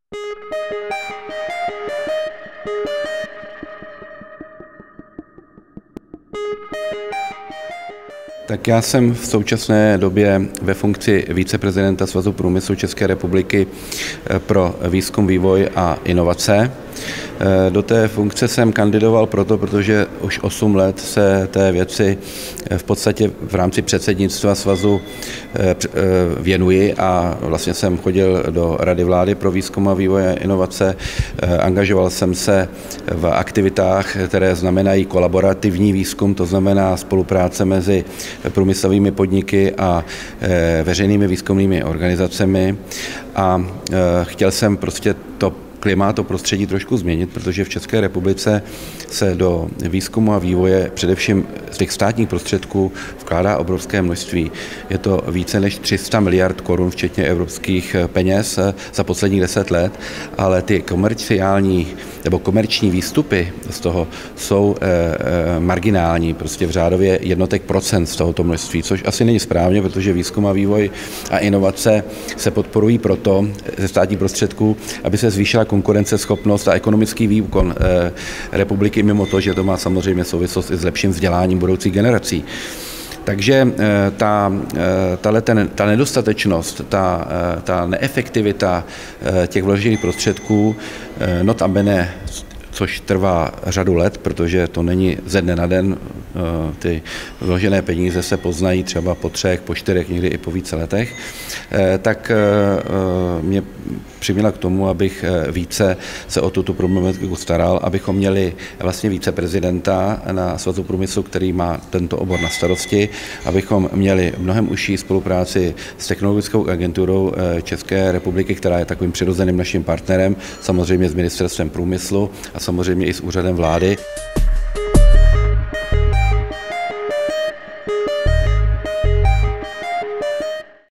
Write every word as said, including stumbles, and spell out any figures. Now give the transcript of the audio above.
Tak já jsem v současné době ve funkci viceprezidenta Svazu průmyslu České republiky pro výzkum, vývoj a inovace. Do té funkce jsem kandidoval proto, protože už osm let se té věci v podstatě v rámci předsednictva svazu věnuji a vlastně jsem chodil do Rady vlády pro výzkum a vývoj a inovace. Angažoval jsem se v aktivitách, které znamenají kolaborativní výzkum, to znamená spolupráce mezi průmyslovými podniky a veřejnými výzkumnými organizacemi a chtěl jsem prostě to klima, to prostředí trošku změnit, protože v České republice se do výzkumu a vývoje především z těch státních prostředků vkládá obrovské množství. Je to více než tři sta miliard korun, včetně evropských peněz za posledních deset let, ale ty komerciální nebo komerční výstupy z toho jsou eh, eh, marginální, prostě v řádově jednotek procent z tohoto množství, což asi není správně, protože výzkum a vývoj a inovace se podporují proto ze státních prostředků, aby se zvýšila konkurenceschopnost a ekonomický výkon eh, republiky, mimo to, že to má samozřejmě souvislost i s lepším vzděláním budoucích generací. Takže ta, ta, ta nedostatečnost, ta, ta neefektivita těch vložených prostředků, notabene, což trvá řadu let, protože to není ze dne na den, ty vložené peníze se poznají třeba po třech, po čtyřech, někdy i po více letech, tak mě přiměla k tomu, abych více se o tuto problematiku staral, abychom měli vlastně viceprezidenta na Svazu průmyslu, který má tento obor na starosti, abychom měli mnohem užší spolupráci s Technologickou agenturou České republiky, která je takovým přirozeným naším partnerem, samozřejmě s Ministerstvem průmyslu a samozřejmě i s úřadem vlády.